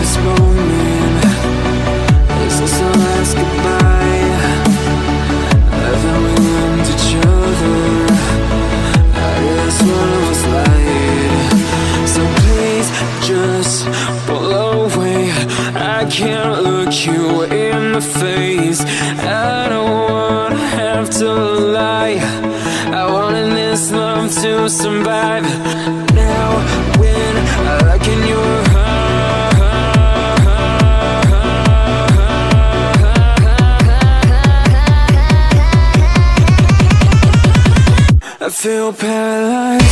this moment, is this our last goodbye? Haven't we learned each other? I guess one of us lied. So please just pull away. I can't look you in the face. I don't wanna have to lie. I wanted this love to survive. Now when I look in your I feel paralyzed.